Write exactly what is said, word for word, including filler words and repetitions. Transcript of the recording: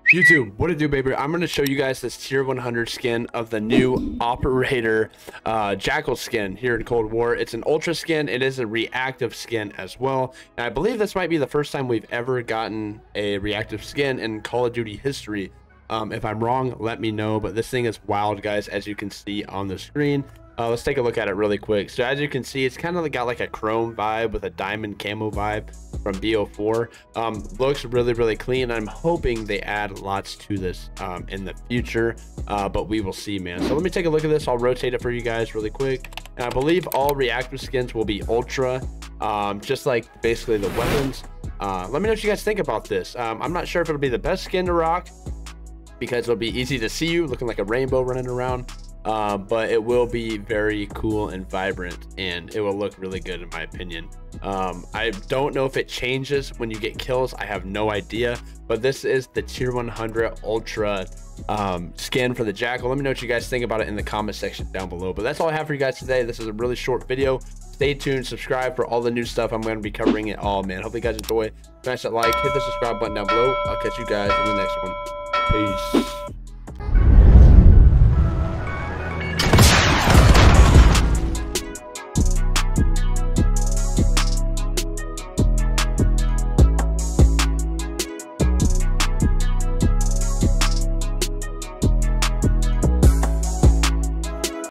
YouTube, what it do, baby? I'm going to show you guys this tier one hundred skin of the new Operator uh, Jackal skin here in Cold War. It's an ultra skin. It is a reactive skin as well. And I believe this might be the first time we've ever gotten a reactive skin in Call of Duty history. Um, if I'm wrong, let me know. But this thing is wild, guys, as you can see on the screen. Uh, let's take a look at it really quick. So as you can see, it's kind of got like a chrome vibe with a diamond camo vibe from B O four. Um, looks really, really clean. I'm hoping they add lots to this um, in the future, uh, but we will see, man. So let me take a look at this. I'll rotate it for you guys really quick. And I believe all reactive skins will be ultra, um, just like basically the weapons. Uh, let me know what you guys think about this. Um, I'm not sure if it'll be the best skin to rock because it'll be easy to see you looking like a rainbow running around. Uh, but it will be very cool and vibrant, and it will look really good in my opinion. um, I don't know if it changes when you get kills. I have no idea, but this is the tier one hundred ultra um, skin for the Jackal. Let me know what you guys think about it in the comment section down below. But that's all I have for you guys today. This is a really short video. Stay tuned, subscribe for all the new stuff. I'm going to be covering it all, man. Hope you guys enjoy. Smash that like, hit the subscribe button down below. I'll catch you guys in the next one. Peace.